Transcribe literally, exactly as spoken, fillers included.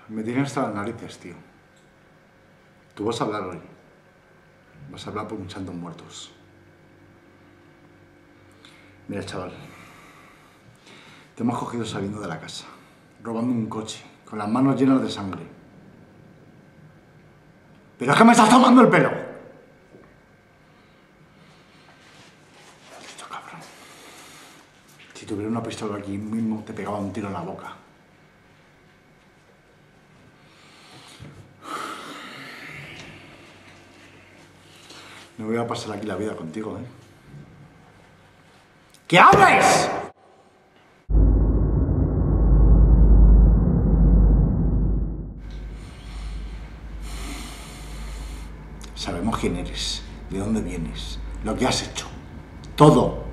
Me tienen hasta las narices, tío. Tú vas a hablar hoy. Vas a hablar por muchos muertos. Mira, chaval. Te hemos cogido saliendo de la casa, robando un coche, con las manos llenas de sangre. ¡Pero es que me estás tomando el pelo! Esto, cabrón. Si tuviera una pistola aquí mismo, te pegaba un tiro en la boca. No voy a pasar aquí la vida contigo, ¿eh? ¡Que hables! Sabemos quién eres, de dónde vienes, lo que has hecho. Todo.